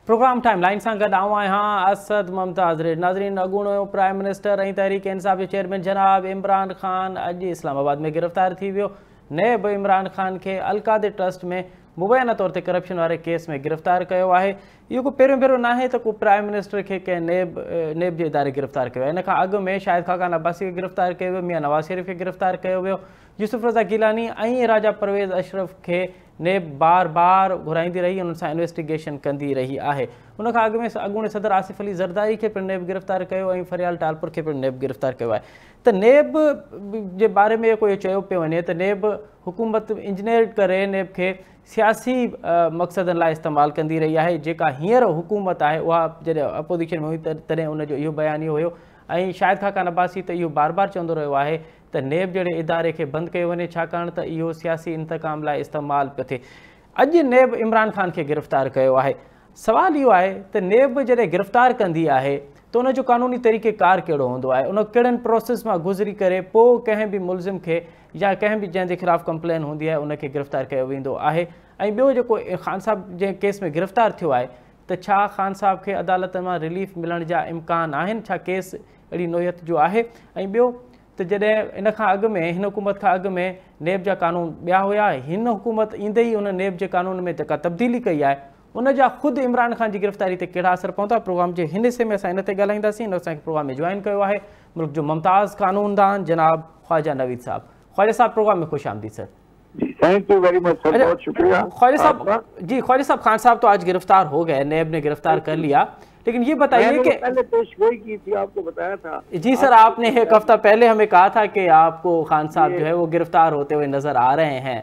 Programme time line से गॾु आहियां असद मुमताज़ रेड। नाज़रीन, अॻूणो प्राइम मिनिस्टर ऐं तहरीक इंसाफ़ जे चेयरमैन जनाब इमरान ख़ान अॼु इस्लामाबाद में गिरफ़्तार थी वियो। नैब इमरान ख़ान खे अलकादे ट्रस्ट में मुबैना तौर ते करप्शन वारे केस में गिरफ़्तार कयो आहे। इहो को पहिरियों भेरो न आहे त को प्राइम मिनिस्टर खे कंहिं नेब जे इदारे गिरफ़्तार कयो आहे। इन खां अॻु में शाहिद खाकान अब्बासी खे गिरफ़्तार कयो वियो, मियां नवाज़ शरीफ़ खे गिरफ़्तार कयो वियो, यूसुफ रज़ा गिलानी ऐं राजा परवेज़ अशरफ खे नेब बार बार घुराईंदी रही, उन्हनि सां इन्वेस्टिगेशन कंदी रही आहे। उन खां अॻु में अॻूणे सदर आसिफ अली ज़रदारी खे पिणु नेब गिरफ़्तार कयो ऐं फरियाल टालपुर खे पिणु नेब गिरफ़्तार कयो आहे। त नेब जे बारे में कोई चयो पियो वञे त नेब हुकूमत इंजीनियर करे नेब खे सियासी मक़सदनि लाइ इस्तेमालु कंदी रही आहे। जेका हींअर हुकूमत आहे उहा जॾहिं अपोज़िशन में हुई तॾहिं उनजो इहो बयानियो हुयो ऐं शाहिद खाकान अब्बासी त इहो बार बार चवंदो रहियो आहे त नेब जहिड़े इदारे खे बंदि कयो वञे, छाकाणि त इहो सियासी इंतकाम लाइ इस्तेमालु पियो थिए। अॼु नेब इमरान ख़ान खे गिरफ़्तार कयो आहे। सवाल इहो आहे त नेब जॾहिं गिरफ़्तार कंदी आहे त उनजो क़ानूनी तरीक़ेकार कहिड़ो हूंदो आहे, उन कहिड़नि प्रोसेस मां गुज़री करे पोइ कंहिं बि मुलज़िम खे या कंहिं बि जंहिंजे ख़िलाफ़ु कंप्लेन हूंदी आहे उनखे गिरफ़्तार कयो वेंदो आहे। ऐं ॿियो जेको ख़ान साहब जे केस में गिरफ़्तार थियो आहे त छा ख़ान साहब खे अदालत मां रिलीफ मिलण जा इम्कान आहिनि, छा केस अहिड़ी नोयत जो आहे। ऐं ॿियो त जॾहिं इन खां अॻु में हिन हुकूमत खां अॻु में नेब जा क़ानून ॿिया हुया, हिन हुकूमत ईंदे ई उन नेब जे क़ानून में जेका तब्दीली कई आहे उन जा ख़ुदि इमरान ख़ान जी गिरफ़्तारी ते कहिड़ा असर पवंदा। प्रोग्राम जे हिन हिसे में असां इन ते ॻाल्हाईंदासीं। असांखे प्रोग्राम में जॉइन कयो आहे मुल्क जो मुमताज़ क़ानूनदान जनाब ख्वाजा नवीद साहब। ख्वाजा साहब, प्रोग्राम में खुश आमदीद sir. Thank you very much sir, बहुत शुक्रिया। ख्वाजा साहब जी, ख्वाजा साहब, खान साहब तो आज गिरफ्तार हो गए, नेब ने गिरफ्तार कर लिया, लेकिन ये बताइए कि पहले पेशगोई की थी, आपको बताया था। जी सर, आपने एक हफ्ता पहले हमें कहा था कि आपको खान साहब जो है वो गिरफ्तार होते हुए नजर आ रहे हैं।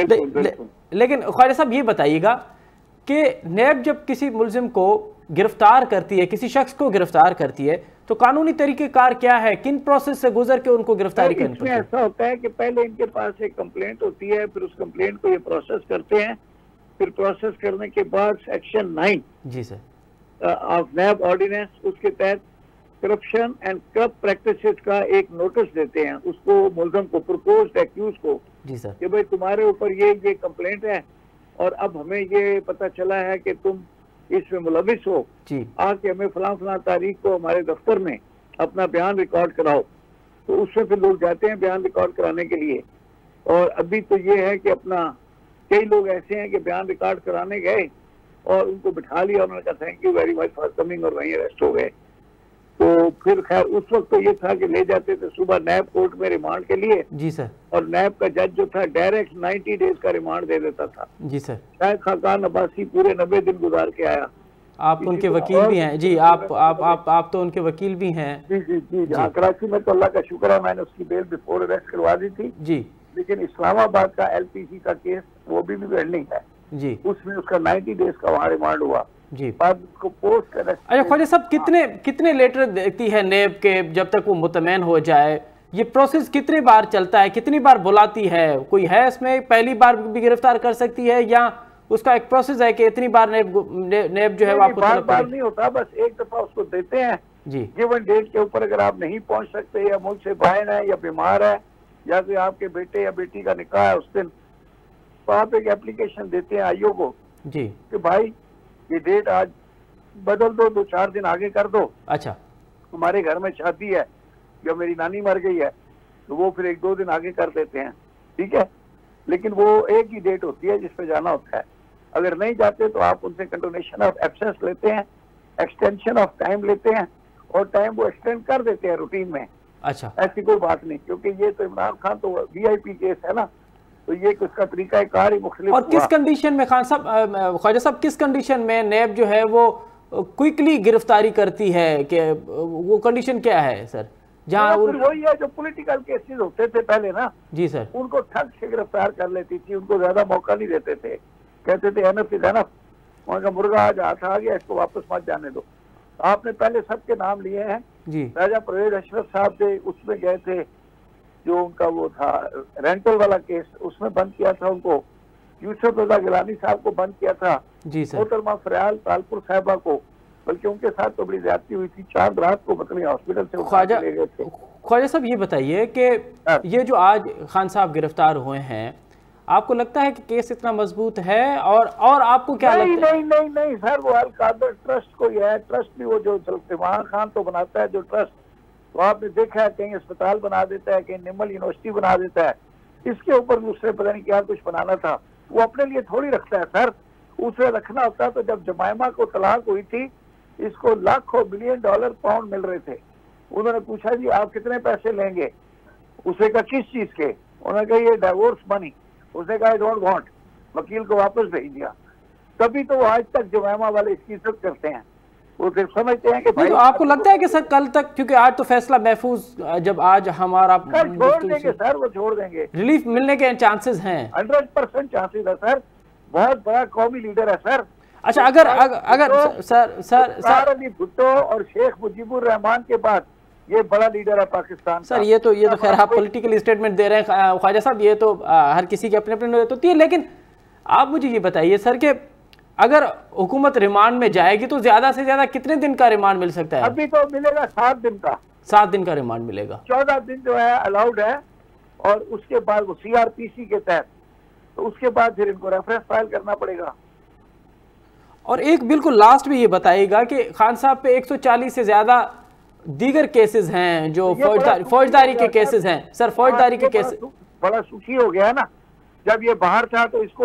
लेकिन ख्वाजा साहब ये बताइएगा कि नेब जब किसी मुलजिम को गिरफ्तार करती है, किसी शख्स को गिरफ्तार करती है, तो कानूनी तरीकेकार क्या है, किन प्रोसेस से गुजर के उनको गिरफ्तारी करनी पड़ती है? ऐसा होता है कि पहले इनके पास एक कंप्लेंट होती है, फिर उस कंप्लेंट को ये प्रोसेस करते हैं, फिर प्रोसेस करने के बाद सेक्शन 9 जी सर ऑफ नैब ऑर्डिनेंस, उसके तहत करप्शन एंड करप्ट प्रैक्टिसेस का एक नोटिस देते हैं उसको, मुलजिम को, प्रपोज्ड एक्यूज को, जी सर, कि भाई तुम्हारे ऊपर ये कंप्लेंट है और अब हमें ये पता चला है कि तुम इसमें मुलविस हो, आके हमें फलां तारीख को हमारे दफ्तर में अपना बयान रिकॉर्ड कराओ। तो उसमें फिर लोग जाते हैं बयान रिकॉर्ड कराने के लिए। और अभी तो ये है कि अपना कई लोग ऐसे हैं कि बयान रिकॉर्ड कराने गए और उनको बिठा लिया, उन्होंने कहा thank you very much for coming, और वहीं अरेस्ट हो गए। तो फिर खैर उस वक्त तो ये था कि ले जाते थे सुबह नैब कोर्ट में रिमांड के लिए, जी सर, और नैब का जज जो था डायरेक्ट 90 डेज का रिमांड दे देता था। जी सर, शाहिद खाकान अब्बासी पूरे 90 दिन गुजार के आया। आप उनके वकील भी हैं जी, आप तो उनके वकील भी हैं। जी जी जी, जी। कराची में तो अल्लाह का शुक्र है मैंने उसकी बेल बिफोर अरेस्ट करवा दी थी जी, लेकिन इस्लामाबाद का LPC का केस वो भी पेंडिंग है जी, उसमें उसका 90 डेज का वहाँ रिमांड हुआ जी। बाद उसको पोस्ट अरेस्ट। अच्छा ख्वाजा साहब, कितने लेटर देती है नेब के जब तक वो मुतमैन हो जाए? ये प्रोसेस कितने बार चलता है, कितनी बार बुलाती है? कोई है इसमें पहली बार भी गिरफ्तार कर सकती है या उसका एक प्रोसेस है कि इतनी बार नेब जो है वो आपको बार नहीं होता, बस एक दफा उसको देते हैं जी, गिवन डेट के ऊपर अगर आप नहीं पहुंच सकते या मुल्क से बाहर है या बीमार है या फिर आपके बेटे या बेटी का निकाह है उस दिन, तो आप एक एप्लीकेशन देते हैं IO को जी कि भाई ये डेट आज बदल दो, 2-4 दिन आगे कर दो। अच्छा, हमारे घर में शादी है या मेरी नानी मर गई है, तो वो फिर 1-2 दिन आगे कर देते हैं, ठीक है। लेकिन वो एक ही डेट होती है जिस पे जाना होता है। अगर नहीं जाते तो आप उनसे कंडोनेशन ऑफ एब्सेंस लेते हैं, एक्सटेंशन ऑफ टाइम लेते हैं और टाइम वो एक्सटेंड कर देते हैं रूटीन में। अच्छा, ऐसी कोई बात नहीं, क्योंकि ये तो इमरान खान तो VIP केस है ना, तो ये उसका तरीका कार ही मुख्तलिफ। और किस कंडीशन में खान साहब, ख्वाजा साहब, किस कंडीशन में नेब जो है वो क्विकली गिरफ्तारी करती है, कि वो कंडीशन क्या है सर? जहाँ वही है जो पॉलिटिकल केसेस होते थे पहले ना जी सर, उनको ठग से गिरफ्तार कर लेती थी, उनको ज्यादा मौका नहीं देते थे, कहते थे एनफ इज एनफ, उनका मुर्गा आज हाथ आ गया इसको वापस मत जाने दो। आपने पहले सबके नाम लिए हैं जी, राजा परवेज अशरफ साहब थे, उसमें गए थे, जो उनका वो था रेंटल वाला केस उसमें बंद किया था उनको, यूसुफ रज़ा गिलानी साहब को बंद किया था जी सर, मोहतरमा फरियाल तालपुर साहिबा को, बल्कि उनके साथ तो बड़ी ज्यादती हुई थी, चांद रात को मतलब हॉस्पिटल से ख्वाजा ले गए थे। ख्वाजा साहब ये बताइए कि ये जो आज खान साहब गिरफ्तार हुए हैं, आपको लगता है कि केस इतना मजबूत है? और आपको क्या लगता है? नहीं सर, वो अल कादर ट्रस्ट को ही है। ट्रस्ट भी वो जो इमरान खान तो बनाता है जो ट्रस्ट, तो आपने देखा है कहीं अस्पताल बना देता है, कहीं निमल यूनिवर्सिटी बना देता है। इसके ऊपर दूसरे पता नहीं क्या कुछ बनाना था, वो अपने लिए थोड़ी रखता है सर। उसे रखना होता तो जब जमायमा को तलाक हुई थी, इसको लाखों $1 बिलियन पाउंड मिल रहे थे। उन्होंने पूछा जी आप कितने पैसे लेंगे? उसे कहा किस चीज के? उन्होंने कहा ये डाइवोर्स मनी। उसने कहा आई डोंट वांट, वकील को वापस भेज दिया। तभी तो वो आज तक जमायमा वाले इसकी इज्जत करते हैं। वो फिर समझते हैं कि भाई तो आपको लगता है कि सर कल तक, क्योंकि आज तो फैसला महफूज, जब आज हमारा छोड़ देंगे सर, वो छोड़ देंगे, रिलीफ मिलने के चांसेस हैं? 100% चांसेस है सर। बहुत बड़ा कौमी लीडर है सर। अच्छा, अगर सर अली भुट्टो और शेख मुजीबुर रहमान के बाद ये बड़ा लीडर है पाकिस्तान सर। ये तो खैर आप पॉलिटिकल स्टेटमेंट दे रहे हैं ख्वाजा साहब, ये तो हर किसी के अपने अपने होती है। लेकिन आप मुझे ये बताइए सर कि अगर हुकूमत रिमांड में जाएगी तो ज्यादा से ज्यादा कितने दिन का रिमांड मिल सकता है? अभी तो मिलेगा 7 दिन का। 7 दिन का रिमांड मिलेगा। 14 दिन जो है अलाउड है, और उसके बाद वो CRPC के तहत, तो उसके बाद फिर इनको रेफरेंस फाइल करना पड़ेगा। और एक बिल्कुल लास्ट में ये बताइएगा कि खान साहब पे 140 से ज्यादा दीगर केसेस हैं जो फौजदारी के केसेस हैं सर। फौजदारी के केसेस बड़ा सुखी हो गया है ना। जब ये बाहर था तो इसको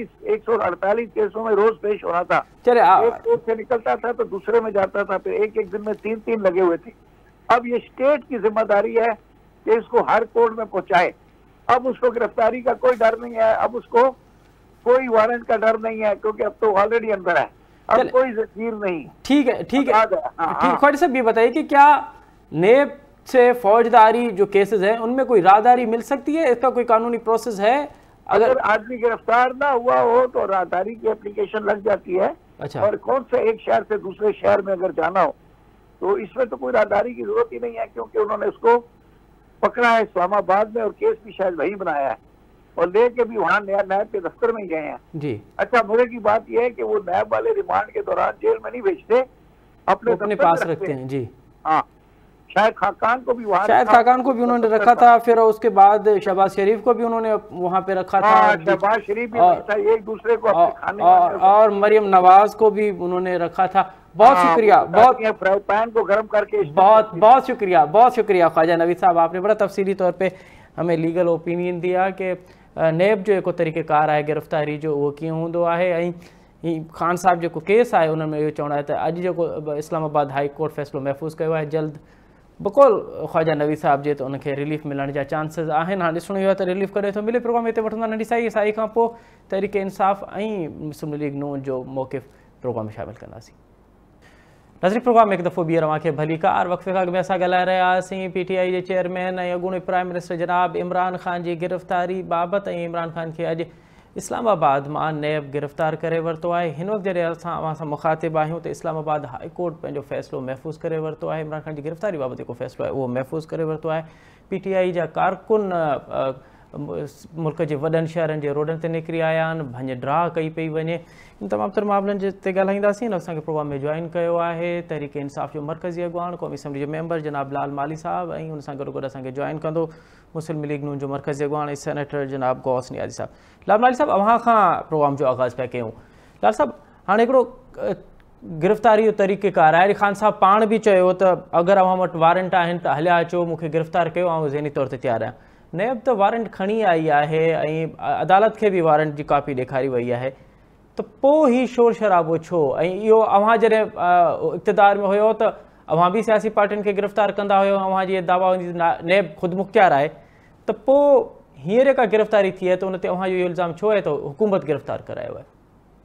148 केसों में रोज पेश होना था। चले एक कोर्ट से निकलता था तो दूसरे में जाता था, फिर एक दिन में 3 लगे हुए थे। अब ये स्टेट की जिम्मेदारी है कि इसको हर कोर्ट में पहुंचाए। अब उसको गिरफ्तारी का कोई डर नहीं है, अब उसको कोई वारंट का डर नहीं है, क्योंकि अब तो ऑलरेडी अंदर है, अब कोई जकीर नहीं। ठीक है ख्वाजा साहब, ये बताइए कि क्या नेब से फौजदारी जो केसेस हैं उनमें कोई राहदारी मिल सकती है? इसका कोई कानूनी प्रोसेस है? अगर आदमी गिरफ्तार ना हुआ हो तो राहदारी की एप्लीकेशन लग जाती है। अच्छा। और कौन से एक शहर से दूसरे शहर में अगर जाना हो तो इसमें तो कोई राहदारी की जरूरत ही नहीं है, क्योंकि उन्होंने उसको पकड़ा है इस्लामाबाद में और केस भी शायद वही बनाया है, और लेके भी वहाँ नायब के दफ्तर में ही गए हैं जी। अच्छा, मजे की बात यह है कि वो नायब वाले रिमांड के दौरान जेल में नहीं भेजते, अपने पास रखते हैं जी। हाँ, शायद खाकान को भी उन्होंने रखा था, फिर उसके बाद शहबाज शरीफ को भी उन्होंने वहाँ पे रखा था। शहबाज शरीफ भी था, एक दूसरे को खाने और मरियम नवाज को भी उन्होंने रखा था। बहुत शुक्रिया, फ्राई पैन को गर्म करके। बहुत शुक्रिया ख्वाजा नवीद साहब, आपने बड़ा तफसीली तौर पे हमें लीगल ओपिनियन दिया कि नेब जो एक तरीक़ेकार आहे गिरफ़्तारी जो वो कीअं हूंदो आहे। ऐं खान साहब जो केस आहे उनमें इहो चवणो आहे त अॼु जेको इस्लामाबाद हाई कोर्ट फ़ैसिलो महफ़ूज़ कयो आहे, जल्द बकौल ख्वाजा नवीद साहब जे त उनखे रिलीफ मिलण जा चांसिस आहिनि। हाणे ॾिसणो इहो आहे त रिलीफ कॾहिं थो मिले। प्रोग्राम हिते वठंदा नंढी साई खां पोइ तहरीक इंसाफ़ ऐं मुस्लिम लीग नून जो मौक़िफ़ प्रोग्राम में शामिल कंदासीं। नज़री प्रोग्राम में एक दफ़ो ॿीहर अव्हांखे भली कार। वक़्फ़े खां अॻु असां ॻाल्हाए रहिया हुआसीं PTI जे चेयरमैन ऐं अॻूणे प्राइम मिनिस्टर जनाब इमरान ख़ान जी गिरफ़्तारी बाबति। ऐं इमरान ख़ान खे अॼु इस्लामाबाद मां नैब गिरफ़्तार करे वरितो आहे। हिन वक़्तु जॾहिं असां अव्हां सां मुख़ातिब आहियूं त इस्लामाबाद हाई कोर्ट पंहिंजो फ़ैसिलो महफ़ूज़ करे वरितो आहे। इमरान ख़ान जी गिरफ़्तारी बाबति जेको फ़ैसिलो आहे उहो महफ़ूज़ करे वरितो आहे। PTI जा कारकुन मुल्क जे वॾनि शहरनि जे रोडनि ते निकिरी आया आहिनि, भञ ड्रा कई पई वञे। इन तमामु तर मामलनि जे ते ॻाल्हाईंदासीं। असांखे प्रोग्राम में जॉइन कयो आहे तहरीक इंसाफ़ जो मरकज़ी अॻुवाण क़ौमी असम्बली जो मेंबर जनाब लाल माली साहब, ऐं हुन सां गॾोगॾु असांखे जॉइन कंदो मुस्लिम लीग नून जो मरकज़ी अॻुवाण ऐं सेनेटर जनाब गौस नियाज़ी साहब। लाल माली साहब, अव्हां खां प्रोग्राम जो आगाज़ पिया कयूं। लाल साहब, हाणे हिकिड़ो गिरफ़्तारी जो तरीक़ेकार आहे। ख़ान साहब पाण बि चयो त अगरि अव्हां वटि वारंट आहिनि त हलिया अचो, मूंखे गिरफ़्तार कयो, ऐं ज़हनी तौर ते तयारु आहियां। नैब त वारंट खणी आई आहे ऐं अदालत खे बि वारंट जी कापी ॾेखारी वई आहे, त पोइ ही शोर शराबो छो? ऐं इहो अव्हां जॾहिं इक़्तिदार में हुयो त अव्हां बि सियासी पार्टियुनि खे गिरफ़्तार कंदा हुयो, अव्हां जी दावा हूंदी नैब ख़ुदि मुख़्तियार आहे, त पोइ हींअर का गिरफ़्तारी थी आहे त उन ते अव्हां जो इहो इल्ज़ाम छो आहे त हुकूमत गिरफ़्तार करायो आहे?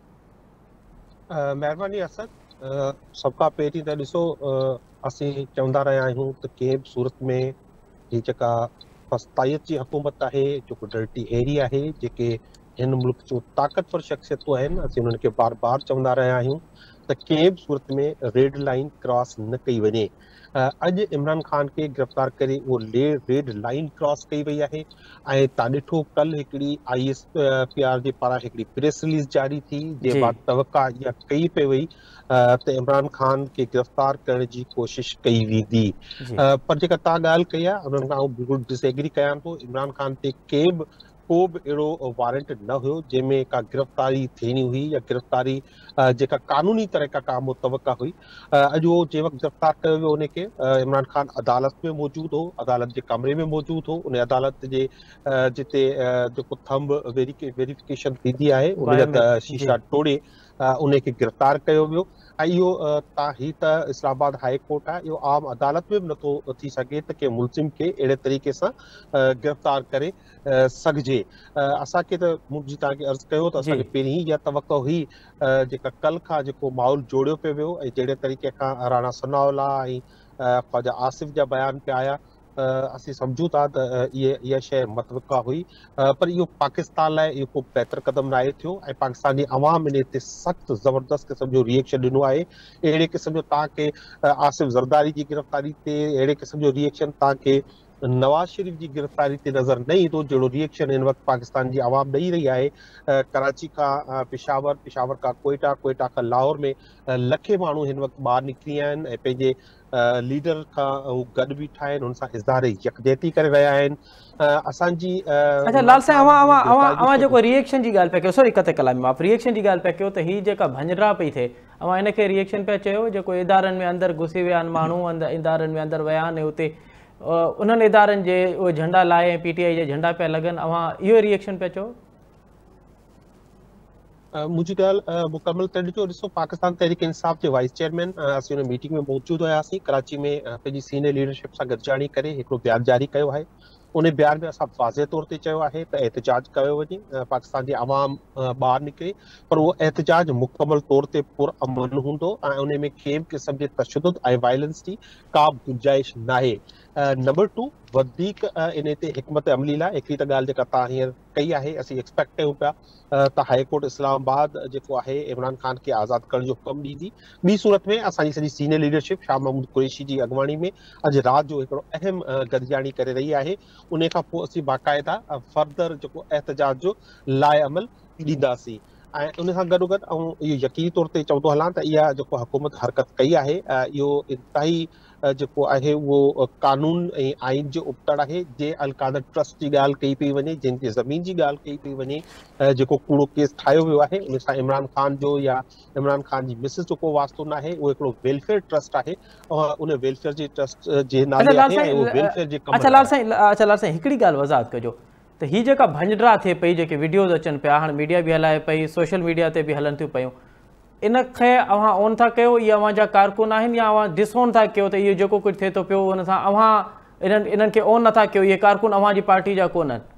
महिरबानी असद, सभ खां पहिरीं त ॾिसो, असीं चवंदा रहिया आहियूं त कंहिं बि सूरत में ही जेका फस्तायत जी हुकूमत आहे, जेको डर्टी एरिया आहे, जेके हिन मुल्क जो ताक़तवर शख़्सियतूं आहिनि, असीं उन्हनि खे बार बार चवंदा रहिया आहियूं त कंहिं बि सूरत में रेड लाइन क्रॉस न कई वञे। अॼु इमरान ख़ान खे गिरफ़्तार करे उहो रेड लाइन क्रॉस कई वई आहे। ऐं तव्हां ॾिठो कल्ह हिकिड़ी ISPR जे पारां हिकिड़ी प्रेस रिलीज़ जारी थी, जंहिं मां तवक़ा इहा कई पई वई त इमरान ख़ान खे गिरफ़्तार करण जी कोशिश कई वेंदी। पर जेका तव्हां ॻाल्हि कई आहे, उन्हनि खां बिल्कुलु डिसएग्री कयां थो। इमरान ख़ान ते के बि को बि अहिड़ो वारंट न हुयो जंहिंमें का गिरफ़्तारी थियणी हुई या गिरफ़्तारी जेका कानूनी तरीक़ा का मुतवक़ा हुई। अॼु उहो जंहिं वक़्तु गिरफ़्तार कयो वियो उनखे इमरान ख़ान अदालत में मौजूदु हो, अदालत जे कमरे में मौजूदु हो। उन अदालत जे जिते जेको थंब वेरिफिकेशन थींदी आहे उन जा शीशा तोड़े उनखे गिरफ़्तार कयो वियो। ऐं इहो ही त इस्लामाबाद हाई कोर्ट आहे, इहो आम अदालत में बि नथो थी सघे त कंहिं मुल्ज़िम खे अहिड़े तरीक़े सां गिरफ़्तार करे सघिजे। असांखे त मुंहिंजी तव्हांखे अर्ज़ु कयो त असांखे पहिरीं इहा तवक़ो हुई जेका कल्ह खां जेको माहौल जोड़ियो पियो वियो ऐं जहिड़े तरीक़े खां राणा सनाउल्लाह ऐं ख्वाजा आसिफ जा बयान पिया आया, असीं सम्झूं था त इहा शइ मतवक़ा हुई। पर इहो पाकिस्तान लाइ इहो को बहितर क़दम न आहे थियो ऐं पाकिस्तानी अवाम इन ते सख़्तु ज़बरदस्त क़िस्म जो रिएक्शन ॾिनो आहे। अहिड़े क़िस्म जो तव्हांखे आसिफ ज़रदारी जी गिरफ़्तारी ते अहिड़े क़िस्म जो रिएक्शन तव्हांखे नवाज़ शरीफ़ जी गिरफ़्तारी ते नज़र न ईंदो जहिड़ो रिएक्शन हिन वक़्तु पाकिस्तान जी आवाम ॾेई रही आहे। कराची खां पेशावर, पेशावर खां कोयटा, कोयटा खां लाहौर में लखे माण्हू हिन वक़्तु ॿाहिरि निकिरी आया आहिनि ऐं पंहिंजे लीडर खां हू गॾु बीठा आहिनि, हुन सां इज़हार यकजहती करे रहिया आहिनि। असांजी अच्छा लाल साईं, अवां जेको रिएक्शन जी ॻाल्हि पिया कयो, सॉरी कते कलाम माफ़, रिएक्शन जी ॻाल्हि पिया कयो त हीअ जेका भंजरा पई थिए, अवां हिनखे रिएक्शन पिया चयो जेको इदारनि में अंदरि घुसी विया आहिनि माण्हू, इदारनि में अंदरि विया आहिनि, हुते उन्हनि इदारनि जे उहे झंडा लाहे ऐं PTI जे झंडा पिया लॻनि, अवां इहो रिएक्शन पिया चयो? मुंहिंजी ॻाल्हि मुकमल त ॾिठो, ॾिसो पाकिस्तान तहरीक इंसाफ़ जे वाइस चेयरमैन असीं हुन मीटिंग में मौजूदु हुयासीं। कराची में पंहिंजी सीनियर लीडरशिप सां गॾिजाणी करे हिकिड़ो बयानु जारी कयो आहे। उन बयान में असां वाज़े तौर ते चयो आहे त एहतिजाज कयो वञे, पाकिस्तान जी आवाम ॿाहिरि निकिरे, पर उहो एहतिजाज मुकमल तौर ते पुरअमन हूंदो ऐं उन में कंहिं बि क़िस्म जे तशदुद ऐं वायलेंस जी का बि गुंजाइश न आहे। नंबर 2 वधीक इन ते हिकमत अमली लाइ हिकिड़ी त ॻाल्हि जेका तव्हां हींअर कई आहे, असीं एक्सपेक्ट कयूं पिया त हाई कोर्ट इस्लामाबाद जेको आहे इमरान ख़ान खे आज़ादु करण जो हुकुम ॾींदी। ॿी सूरत में असांजी सॼी सीनियर लीडरशिप शाह महमूद कुरैशी जी अॻुवाणी में अॼु राति जो हिकिड़ो अहम गॾिजाणी करे रही आहे। उन खां पोइ असीं बाक़ाइदा फर्दर जेको एहतिजाज जो लाइ अमल ॾींदासीं ऐं उन सां गॾोगॾु ऐं इहो यकीनी तौर ते चवंदो हलां त इहा जेको हुकूमत हरकत कई आहे इहो इंतिहाई जेको आहे उहो कानून ऐं आइन जो उपतड़ आहे। जे अलकादर ट्रस्ट जी ॻाल्हि कई पई वञे, जंहिंजी ज़मीन जी ॻाल्हि कई पई वञे, जेको कूड़ो केस ठाहियो वियो आहे उन सां इमरान ख़ान जो या इमरान ख़ान जी मिसिस जो को वास्तो न आहे। उहो हिकिड़ो वेलफेयर ट्रस्ट आहे और उन वेलफेयर जे ट्रस्ट जे नाले आहे ऐं उहो वेलफेयर जे कम। अच्छा लाल साईं हिकिड़ी ॻाल्हि वज़ाहत कजो त हीअ जेका भंजरा थिए पई, जेके वीडियोज़ अचनि पिया, हाणे मीडिया बि हलाए पई, सोशल मीडिया ते बि हलनि थियूं पियूं, इनखे अवां ऑन था कयो, इहे अवां जा कारकुन आहिनि या अवां डिसऑन था कयो त इहो जेको कुझु थिए थो पियो हुन सां अवां इन्हनि खे ऑन नथा कयो, इहे कारकुन अवां जी पार्टी जा कोन आहिनि?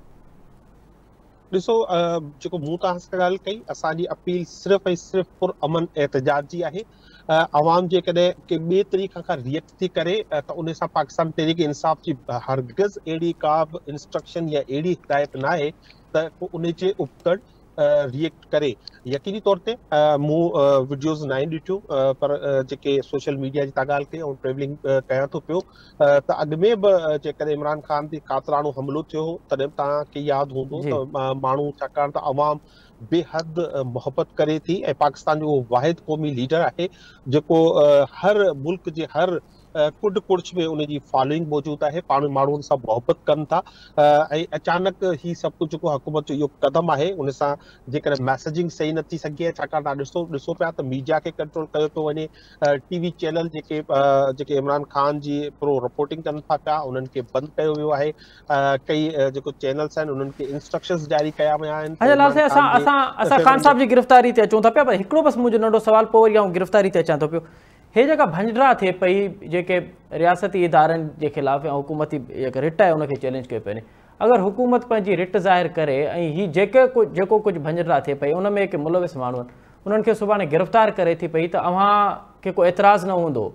ॾिसो जेको मूं तव्हां सां ॻाल्हि कई, असांजी अपील सिर्फ़ु ऐं सिर्फ़ु पुरअमन एहतिजाज जी आहे। आवाम जेकॾहिं के ॿिए तरीक़े खां रिएक्ट थी करे त उन सां पाकिस्तान तहरीक इंसाफ़ जी हरगिज़ अहिड़ी का बि इंस्ट्रक्शन या अहिड़ी हिदायत न आहे त उन जे उपतड़ रिएक्ट करे। यकीनी तौर ते मूं वीडियोज़ न आहिनि ॾिठियूं, पर जेके सोशल मीडिया जी तव्हां ॻाल्हि कई ऐं ट्रेवलिंग कयां थो पियो त अॻु में बि जेकॾहिं इमरान ख़ान ते कातलाणो हमिलो थियो हो तॾहिं बि तव्हांखे यादि हूंदो त माण्हू छाकाणि त अवाम बेहद मोहबत करे थी ऐं पाकिस्तान जो उहो वाहिद क़ौमी लीडर आहे जेको हर मुल्क जे हर कुड कुड़छ में उनजी फॉलोइंग मौजूदु आहे, माण्हू उन सां मोहबत कनि था ऐं अचानक ही सभु कुझु जेको हुकूमत जो इहो क़दम आहे उन सां जेकॾहिं मैसेजिंग सही न थी सघे, छाकाणि तव्हां ॾिसो पिया त मीडिया खे कंट्रोल कयो थो वञे। TV चैनल जेके इमरान ख़ान जी प्रो रिपोर्टिंग कनि था पिया उन्हनि खे बंदि कयो वियो आहे। कई जेको चैनल्स आहिनि उन्हनि खे इंस्ट्रक्शंस जारी कया विया आहिनि। असां ख़ान साहब जी गिरफ़्तारी ते अचूं था पिया, पर हिकिड़ो बसि मुंहिंजो नंढो सवाल, पोइ वरी आउं गिरफ़्तारी ते अचां थो पियो। हे जेका भंजरा थिए पई, जेके रियासती इदारनि जे ख़िलाफ़ या हुकूमती जेका रिट आहे उनखे चैलेंज कयो पियो, अगरि हुकूमत पंहिंजी रिट ज़ाहिर करे ऐं हीअ जेको कुझु भंजरा थिए पई उन में हिकु मुलविस माण्हू आहिनि उन्हनि खे सुभाणे गिरफ़्तार करे थी पई त अव्हांखे को एतिराज़ न हूंदो?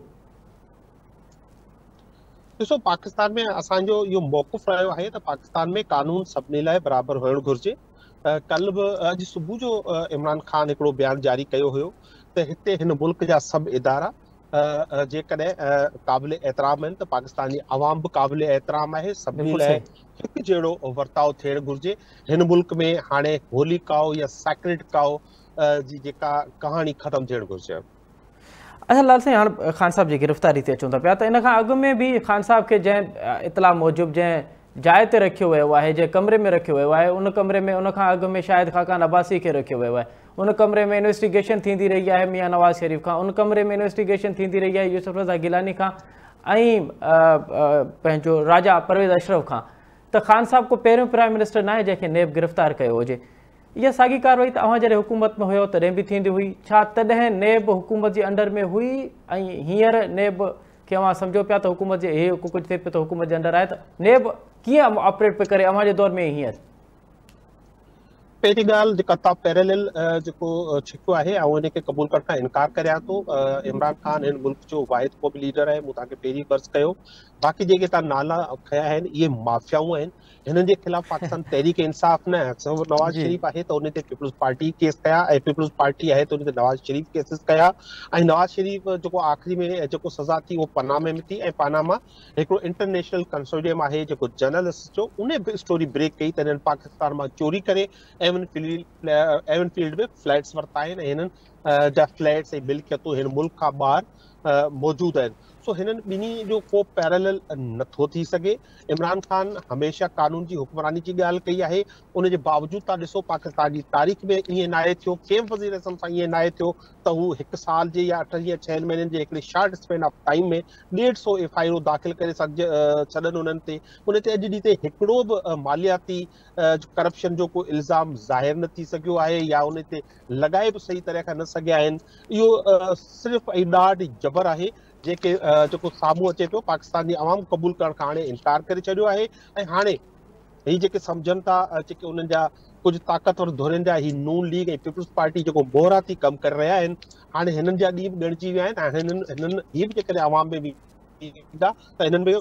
ॾिसो पाकिस्तान में असांजो इहो मौक़िफ़ रहियो आहे त पाकिस्तान में कानून सभिनी लाइ बराबरि हुअणु घुरिजे। कल्ह बि अॼु सुबुह जो इमरान ख़ान हिकिड़ो बयानु जारी कयो हुयो त हिते हिन मुल्क जा सभु इदारा जेकॾहिं क़ाबिल एतिराम आहिनि त पाकिस्तान जी आवाम बि क़ाबिल एतिराम आहे, सभिनी लाइ हिकु जहिड़ो वर्ताव थियणु घुरिजे। हिन मुल्क में हाणे होली काओ या सैक्रेड काओ जी जेका कहाणी ख़तमु थियणु घुरिजे। अच्छा लाल साईं, हाणे ख़ान साहब जी गिरफ़्तारी ते अचूं था पिया त इन खां अॻु में बि ख़ान साहब खे जंहिं इतला मूजिबि जंहिं जाइ ते रखियो वियो आहे, जे कमरे में रखियो वियो आहे, उन कमरे में उन खां अॻु में शायदि ख़ाकान अब्बासी खे रखियो वियो आहे, उन कमरे में इन्वेस्टिगेशन थींदी रही आहे मियां नवाज़ शरीफ़ खां, उन कमरे में इन्वेस्टिगेशन थींदी रही आहे यूसुफ रज़ा गिलानी खां ऐं पंहिंजो राजा परवेज़ अशरफ खां। त ख़ान साहब को पहिरियों प्राइम मिनिस्टर न आहे जंहिंखे नेब गिरफ़्तार कयो हुजे। इहा साॻी कार्रवाई त अव्हां जॾहिं हुकूमत में हुयो तॾहिं बि थींदी हुई, छा तॾहिं नेब हुकूमत जे अंडर में हुई ऐं हींअर नेब खे अव्हां सम्झो पिया त हुकूमत जे इहे कुझु थिए पियो त हुकूमत जे अंडर आहे, त नेब कीअं ऑपरेट पियो करे अव्हां जे दौर में हींअर? पहिरीं ॻाल्हि जेका तव्हां पैरेलल जेको छिकियो आहे ऐं हिनखे क़बूल करण खां इनकार करियां थो। इमरान ख़ान हिन मुल्क जो वाहिद को बि लीडर आहे, मूं तव्हांखे पहिरीं बर्स कयो। बाक़ी जेके तव्हां नाला खया आहिनि इहे माफ़ियाऊं आहिनि, हिननि जे ख़िलाफ़ पाकिस्तान तहरीक इंसाफ़ न नवाज़ शरीफ़ आहे त उन ते पीपल्स पार्टी केस कया ऐं पीपल्स पार्टी आहे त उन ते नवाज़ शरीफ़ केसिस कया ऐं नवाज़ शरीफ़ जेको आख़िरी में जेको सज़ा थी उहो पनामा में थी ऐं पनामा हिकिड़ो इंटरनेशनल कंसोर्टियम आहे जेको जर्नलिस्ट जो उन स्टोरी ब्रेक कई त हिननि पाकिस्तान मां चोरी करे एवन फील्ड में फ्लैट्स वरिता आहिनि ऐं हिननि जा फ्लैट्स ऐं मिल्कियतूं हिन मुल्क खां ॿाहिरि मौजूदु आहिनि। सो हिननि ॿिन्ही जो को पैरेलल नथो थी सघे। इमरान ख़ान हमेशह कानून जी हुक्मरानी जी ॻाल्हि कई आहे, उन जे बावजूदि तव्हां ॾिसो पाकिस्तान जी तारीख़ में ईअं नाहे थियो, कंहिं वज़ीर आज़म सां ईअं नाहे थियो त हू 1 साल जे या 8 या 6 महीननि जे हिकिड़े शॉर्ट स्पेन ऑफ टाइम में 150 FIR दाख़िल करे छॾनि उन्हनि ते। उन ते अॼु ॾींहं ते हिकिड़ो बि मालियाती करप्शन जो को इल्ज़ाम ज़ाहिर न थी सघियो आहे या उन ते लॻाए बि सही तरह खां न सघिया आहिनि। इहो सिर्फ़ु ऐं ॾाढी जबर आहे जेके जेको साम्हूं अचे पियो। पाकिस्तान जी आवाम क़बूल करण खां हाणे इनकार करे छॾियो आहे ऐं हाणे ही जेके सम्झनि था जेके उन्हनि जा कुझु ताक़तवर धुरनि जा ही नून लीग ऐं पीपल्स पार्टी जेको मोहराती कमु करे रहिया आहिनि, हाणे हिननि जा ॾींहं बि ॻणिजी विया आहिनि ऐं हिननि हीअ बि जेकॾहिं आवाम में बि ईंदा त हिननि में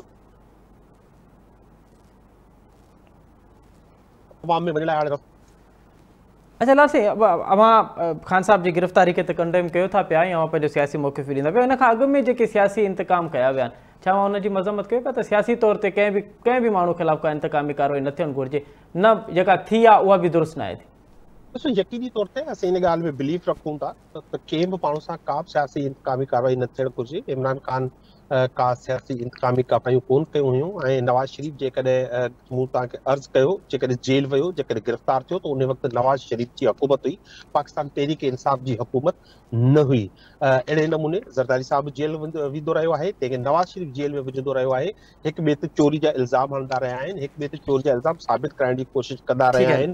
आवाम में वञण लाइ हाणे अच्छा लासी, अव्हां ख़ान साहब जी गिरफ़्तारी खे त कंडेम कयो था पिया ऐं अव्हां पंहिंजो सियासी मौक़िफ़ ॾींदा पिया, हिन खां अॻु में जेके सियासी इंतकाम कया विया आहिनि छा अव्हां हुनजी मज़म्मत कयो पिया त सियासी तौर ते कंहिं बि माण्हू ख़िलाफ़ का इंतकामी कार्रवाई न थियणु घुरिजे, न जेका थी आहे उहा बि दुरुस्त न आहे थी? ॾिसो, यकीनी तौर ते असीं हिन ॻाल्हि में बिलीव रखूं था त कंहिं बि माण्हू सां का बि सियासी इंतकामी कार्रवाई न थियणु घुरिजे। इमरान ख़ान का सियासी इंतकामी कार्रवायूं कोन कयूं हुयूं ऐं नवाज़ शरीफ़ जेकॾहिं मूं तव्हांखे अर्ज़ु कयो जेकॾहिं जेल वियो, जेकॾहिं गिरफ़्तार थियो त उन वक़्तु नवाज़ शरीफ़ जी हुकूमत हुई, पाकिस्तान तहरीक इंसाफ़ जी हुकूमत न हुई। अहिड़े नमूने ज़रदारी साहब जेल विधो रहियो आहे, तंहिंखे नवाज़ शरीफ़ जेल में विझंदो रहियो आहे, हिक ॿिए ते चोरी जा इल्ज़ाम हणंदा रहिया आहिनि, हिक ॿिए ते चोरी जा इल्ज़ाम साबित करण जी कोशिशि कंदा रहिया आहिनि।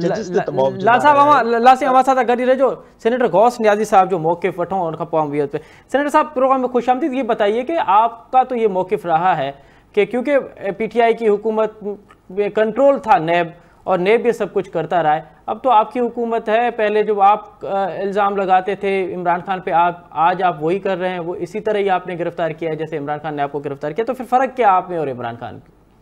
लासी अव्हां सां गॾु रहिजो। सेनेटर गौस नियाज़ी साहब जो मौक़िफ़ वठूं, उन खां पोइ वीह पे। सेनेटर साहब, प्रोग्राम में खुशामदीद। ये बताइए कि आपका तो ये मौक़िफ़ रहा है कि क्योंकि PTI की हुकूमत में कंट्रोल था नेब और नेब ये सब कुछ करता रहा है, अब तो आपकी हुकूमत है, पहले जो आप इल्ज़ाम लगाते थे इमरान खान पे, आज आप वही कर रहे हैं, वो इसी तरह ही आपने गिरफ्तार किया है जैसे इमरान खान ने आपको गिरफ्तार किया, तो फिर फ़र्क क्या आप में और इमरान खान?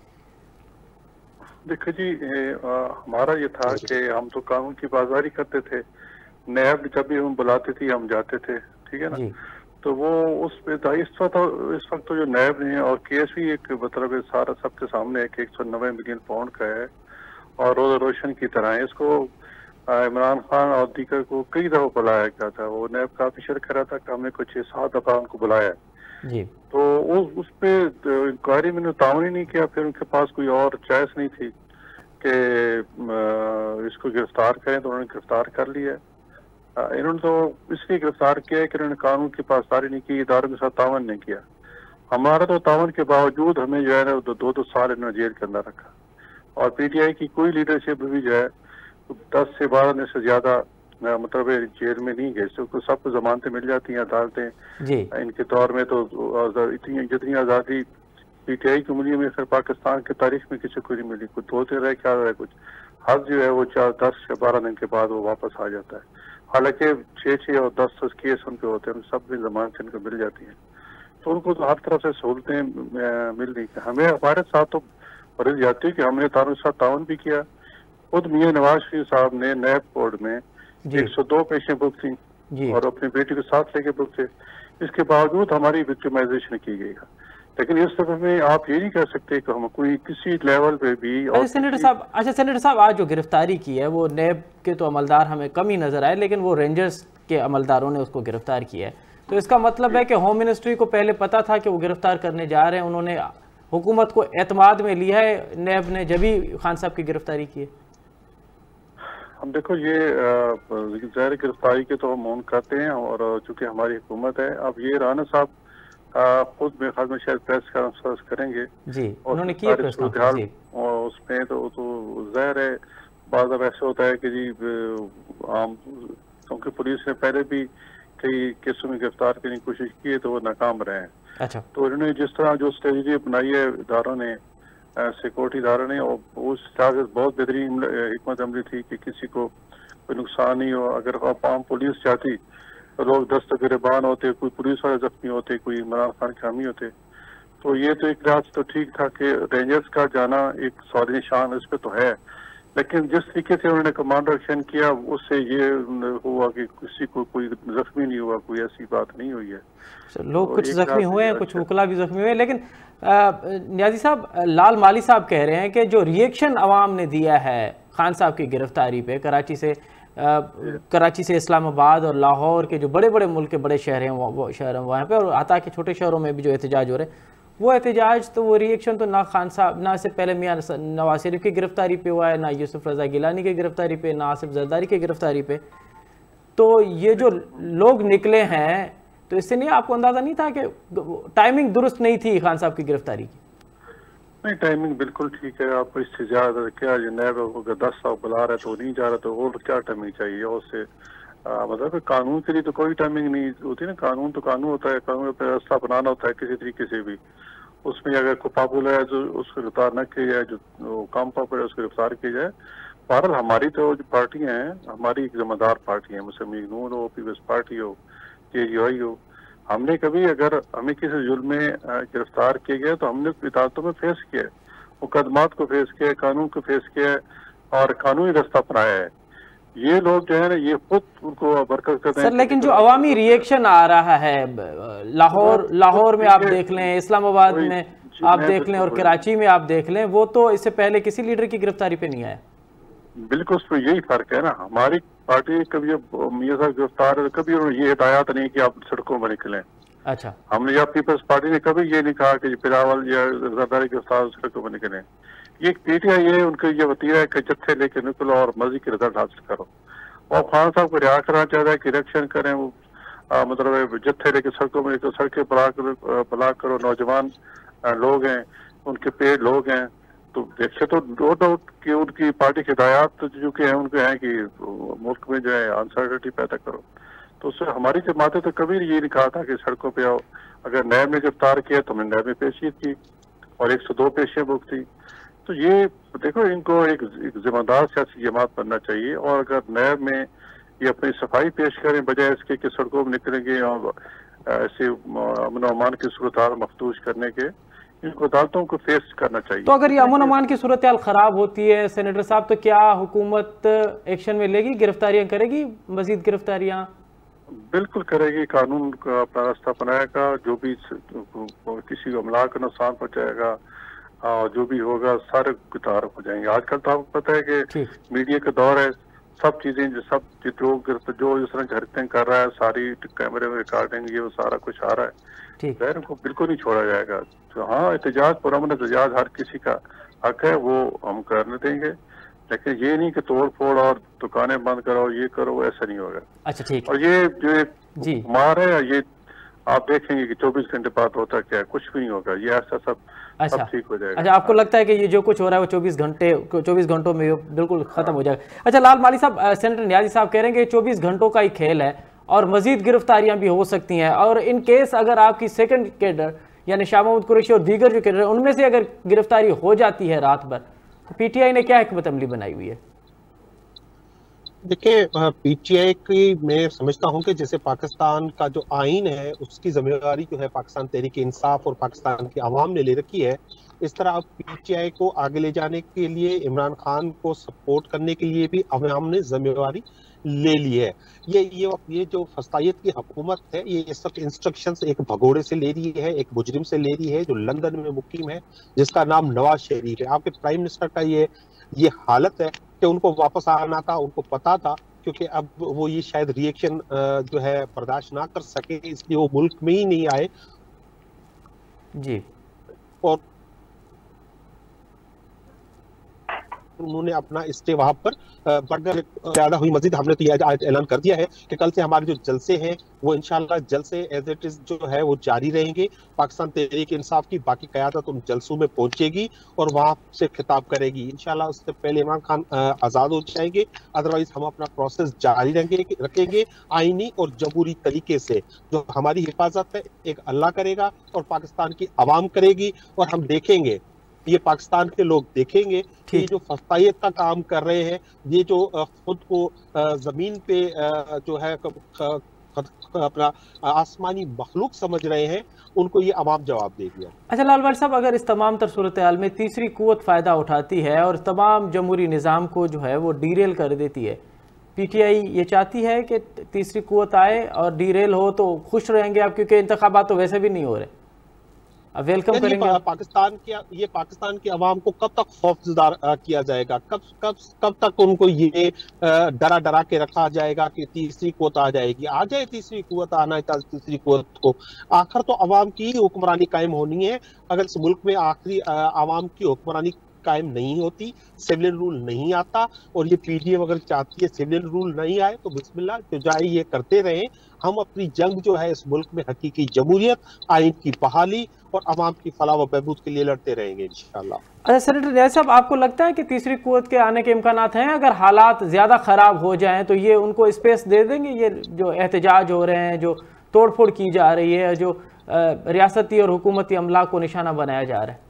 देखो जी, हमारा ये था कि हम तो कानून की बाजारी करते थे, नैब जब भी हम बुलाते थे हम जाते थे, ठीक है ना। तो वो उस पे था। इस वक्त तो जो नैब ने और केस भी एक मतलब सारा सबके सामने एक 190 मिलियन पाउंड का है और रोजा रोशन की तरह है। इसको इमरान खान और दीगर को कई दफा बुलाया गया था। वो नैब काफी शर्क कर रहा था कि हमने कुछ 6-7 दफा उनको बुलाया जी। तो उस पे इंक्वायरी में तावन ही नहीं किया। फिर उनके पास कोई और चॉइस नहीं थी कि इसको गिरफ्तार करें, तो उन्होंने गिरफ्तार कर लिया। इन्होंने तो इसलिए गिरफ्तार किया है कि इन्होंने कानून की पासदारी नहीं की, इदारों के साथ तावन नहीं किया। हमारा तो तावन के बावजूद हमें जो है ना 2-2 साल इन्होंने जेल के अंदर रखा और PTI की कोई लीडरशिप भी जो है 10 से 12 दिन से ज्यादा मतलब जेल में नहीं गए। सबको जमानतें मिल जाती हैं अदालतें जी। इनके दौर में तो इतनी जितनी आज़ादी PTI की मिली में फिर पाकिस्तान की तारीख में किसी को नहीं मिली। कुछ 2 दिन रहे, क्या रहे, कुछ हद जो है वो 10 या 12 दिन के बाद वो वापस आ जाता है। हालांकि 6 और 10 केस उनके होते हैं, सब भी जमानत इनको मिल जाती है। तो उनको तो हर तरफ से सहूलतें मिल रही है। हमें हमारे साथ तो फर्ज जाती है कि हमने तारों के साथ ताउन भी किया। खुद मियां नवाज शरीफ साहब ने नैब कोर्ट में 102 पेशें बुक थी और अपनी बेटी के साथ लेके बुक थे। इसके बावजूद हमारी विक्टिमाइजेशन की गई है। लेकिन इस तरह में आप ये नहीं कह सकते कि हम कोई किसी लेवल पे भी। सेनेटर साहब, आज जो गिरफ्तारी की है वो नैब के तो अमलदार हमें कम ही नजर आए, लेकिन वो रेंजर्स के अमलदारों ने उसको गिरफ्तार किया है। तो इसका मतलब है कि होम मिनिस्ट्री को पहले पता था कि वो गिरफ्तार करने जा रहे हैं, उन्होंने हुकूमत को एतमाद में लिया है नैब ने जब भी खान साहब की गिरफ्तारी की है? हम देखो ये ज़ाहिर गिरफ्तारी के तो हम मौन करते हैं, और चूंकि हमारी हुकूमत है, अब ये राना साहब खुद मेरे ख्याल में शायद प्रेस कॉन्फ्रेंस करेंगे जी, उन्होंने किया प्रेस कॉन्फ्रेंस, और उसमें तो ज़ाहिर है बाज़ अब ऐसे होता है कि जी आम, क्योंकि पुलिस ने पहले भी कई केसों में गिरफ्तार करने की कोशिश की है तो वो नाकाम रहे हैं। अच्छा, तो इन्होंने जिस तरह जो स्ट्रेटजी अपनाई है इदारों ने, सिक्योरिटी इदारों ने, और उस हिसाब से बहुत बेहतरीन हिकमत अमली थी कि किसी को कोई नुकसान नहीं हो। अगर आम पुलिस चाहती तो लोग 10 तक गिरबान होते, कोई पुलिस वाले जख्मी होते, कोई इमरान खान के हामी होते। तो ये तो एक लिहाज तो ठीक था कि रेंजर्स का जाना एक सवाल निशान इस पे तो है, लेकिन जिस तरीके से उन्होंने कमांड एक्शन किया उससे ये हुआ कि किसी को कोई जख्मी नहीं हुआ, कोई ऐसी बात नहीं हुई है। लोग तो कुछ जख्मी हुए हैं, कुछ वकला भी जख्मी हुए, लेकिन नियाजी साहब, लाल माली साहब कह रहे हैं कि जो रिएक्शन अवाम ने दिया है खान साहब की गिरफ्तारी पे, कराची से इस्लामाबाद और लाहौर के जो बड़े बड़े मुल्क के बड़े शहर हैं वो शहर हैं वहाँ पे, और हता के छोटे शहरों में भी जो एहतजाज हो रहे हैं, वो एहतजाज तो वो रिएक्शन तो ना खान साहब, ना से पहले मियाँ नवाज शरीफ की गिरफ्तारी पे हुआ है, ना यूसुफ रजा गिलानी की गिरफ्तारी पे, ना आसिफ जरदारी की गिरफ्तारी पे। तो ये जो लोग निकले हैं, तो इससे नहीं आपको अंदाजा नहीं था कि टाइमिंग दुरुस्त नहीं थी खान साहब की गिरफ्तारी की? नहीं, टाइमिंग बिल्कुल ठीक है। आपको इससे ज्यादा क्या नैब अगर 10 साल बुला रहा है तो नहीं जा रहा, तो और क्या टाइमिंग चाहिए उससे? मतलब कानून के लिए तो कोई टाइमिंग नहीं होती ना। कानून तो कानून होता है, कानून पर रास्ता बनाना होता है किसी तरीके से भी। उसमें अगर कोई पॉपुलर है जो उसको गिरफ्तार न किया जाए, जो कम पॉपुलर है उसको गिरफ्तार किया जाए। बहरहाल हमारी तो जो पार्टियां हैं, हमारी एक जिम्मेदार पार्टी है, मुस्लिम लीग नून हो, पीपल्स पार्टी हो, KGI हो, हमने कभी अगर हमें किसी जुल्म में गिरफ्तार किया गया तो हमने अदालतों में फेस किया है, मुकदमात को फेस किया है, कानून को फेस किया है और कानूनी रास्ता अपनाया है। ये लोग जो है ना, ये खुद उनको बरकत करते हैं। सर, लेकिन जो अवामी रिएक्शन आ रहा है लाहौर में आप देख लें, इस्लामाबाद में आप देख लें और कराची में आप देख लें, वो तो इससे पहले किसी लीडर की गिरफ्तारी पे नहीं आया। बिल्कुल, उसमें यही फर्क है ना। हमारी पार्टी कभी मियां साहब गिरफ्तार है, कभी ये हिदायत नहीं कि आप सड़कों में निकलें। अच्छा, हमने या पीपल्स पार्टी ने कभी ये नहीं कहा कि बिलावल या जरदारी गिरफ्तार सड़कों में निकलें। ये एक PTI ये उनका ये वतीरा है कि जत्थे लेके निकलो और मर्जी के रिजल्ट हासिल करो। और खान साहब को रिहा करना चाहता है कि इलेक्शन करें, वो मतलब जत्थे लेके सड़कों में, सड़कें ब्लॉक करो, नौजवान लोग हैं, उनके पेड़ लोग हैं। तो देखिए, तो नो डाउट कि उनकी पार्टी की हिदायत जो कि है उनके हैं कि मुल्क में जो है अनसर्टिनिटी पैदा करो। तो उससे हमारी जमातें तो कभी ये नहीं कहा था कि सड़कों पे आओ। अगर नैब ने गिरफ्तार किया तो हमने नैब में पेशी की और 102 पेशियां बुक थी। तो ये देखो, इनको एक जिम्मेदार सियासी जमात बनना चाहिए, और अगर नैब में ये अपनी सफाई पेश करें बजाय इसके कि सड़कों में निकलेंगे और ऐसे अमन अमान की सूरत हाल मखदूश करने के, इनको अदालतों को फेस करना चाहिए। तो अगर ये अमन अमान की सूरत हाल खराब होती है सेनेटर साहब, तो क्या हुकूमत एक्शन में लेगी, गिरफ्तारियां करेगी, मजीद गिरफ्तारियां? बिल्कुल करेगी, कानून का अपना रास्ता अपनाएगा। जो भी किसी को अमला का नुकसान पहुंचाएगा, जो भी होगा सारे तारफ हो जाएंगे। आजकल तो आपको पता है कि मीडिया का दौर है, सब चीजें सब जो जिस तरह हरकतें कर रहा है, सारी कैमरे में रिकॉर्डिंग, ये वो सारा कुछ आ रहा है। खैर, उनको बिल्कुल नहीं छोड़ा जाएगा। तो हाँ, एहतजाज, पुरअमन एहतजाज हर किसी का हक है, वो हम करने देंगे, लेकिन ये नहीं कि तोड़ फोड़ और दुकानें बंद करो, ये करो, ऐसा नहीं होगा। अच्छा, ठीक। और ये जो मार है, ये आप देखेंगे कि 24 घंटे बाद होता क्या है, कुछ भी नहीं होगा। ये ऐसा सब ठीक हो जाएगा। अच्छा, आपको लगता है कि ये जो कुछ हो रहा है वो 24 घंटों में बिल्कुल खत्म हो जाएगा? अच्छा, लाल माली साहब, सेनेटर नियाजी साहब कह रहे हैं कि 24 घंटों का ही खेल है और मजीद गिरफ्तारियां भी हो सकती हैं, और इन केस अगर आपकी सेकंड कैडर यानी शाह महमूद कुरैशी और दीगर जो कैडर उनमें से अगर गिरफ्तारी हो जाती है रात भर, तो PTI ने क्या हिकमत अमली बनाई हुई है? देखिए, PTI की मैं समझता हूं कि जैसे पाकिस्तान का जो आइन है उसकी जिम्मेदारी जो है पाकिस्तान तहरीक इंसाफ और पाकिस्तान की आवाम ने ले रखी है, इस तरह अब PTI को आगे ले जाने के लिए, इमरान खान को सपोर्ट करने के लिए भी आवाम ने जिम्मेवारी ले ली है। ये जो फस्तायत की हुकूमत है, ये सब इंस्ट्रक्शंस एक भगोड़े से ले रही है, एक मुजरिम से ले रही है जो लंदन में मुकीम है, जिसका नाम नवाज शरीफ है। आपके प्राइम मिनिस्टर का ये हालत है कि उनको वापस आना था, उनको पता था, क्योंकि अब वो ये शायद रिएक्शन जो है बर्दाश्त ना कर सके, इसलिए वो मुल्क में ही नहीं आए। जी। और उन्होंने अपना स्टे वहां पर बढ़कर ज्यादा हुई मस्जिद। हमने तो यह ऐलान कर दिया है कि कल से हमारे जो जलसे हैं वो इंशाल्लाह जल से एज इट इज जो है वो जारी रहेंगे। पाकिस्तान तहरीक इंसाफ की बाकी क़यादत उन जलसों में पहुंचेगी और वहां से खिताब करेगी इंशाल्लाह। उससे पहले इमरान खान आजाद हो जाएंगे, अदरवाइज हम अपना प्रोसेस जारी रखेंगे आईनी और जमहूरी तरीके से। जो हमारी हिफाजत है एक अल्लाह करेगा और पाकिस्तान की आवाम करेगी, और हम देखेंगे, ये पाकिस्तान के लोग देखेंगे कि जो फस्तायत का काम कर रहे हैं, ये जो खुद को जमीन पे जो है अपना आसमानी मखलूक समझ रहे हैं, उनको ये अवाम जवाब देगी। अच्छा लाल भाई साहब, अगर इस तमाम तर सूरत हाल में तीसरी कुव्वत फ़ायदा उठाती है और तमाम जमहूरी निज़ाम को जो है वो डीरेल कर देती है, पीटीआई ये चाहती है कि तीसरी कुव्वत आए और डीरेल हो तो खुश रहेंगे आप, क्योंकि इंतखाबात तो वैसे भी नहीं हो रहे, अब वेलकम करेंगे पाकिस्तान की आवाम को कब तक खौफजदार किया जाएगा? कब तक उनको ये डरा के रखा जाएगा कि तीसरी कुव्वत आ जाएगी? आ जाए तीसरी कुव्वत, आना है तीसरी कुव्वत को। आखिर तो आवाम की हुक्मरानी कायम होनी है। अगर इस मुल्क में आखिरी आवाम की हुक्मरानी कायम नहीं होती, सिविलियन रूल नहीं आता, और ये पीडीएम अगर चाहती है सिविलियन रूल नहीं आए तो बिस्मिल्लाह जुजाई ये करते रहे। हम अपनी जंग जो है इस मुल्क में हकीकी जमहूरियत, आइन की बहाली और अवाम की फलाह व बहबूद के लिए लड़ते रहेंगे इंशाअल्लाह। अच्छा सेनेटर रियाज साहब, आपको लगता है कि तीसरी कुव्वत के आने के इम्कानात हैं? अगर हालात ज्यादा खराब हो जाएं तो ये उनको स्पेस दे देंगे? ये जो एहतजाज हो रहे हैं, जो तोड़फोड़ की जा रही है, जो रियासती और हुकूमती अमला को निशाना बनाया जा रहा है?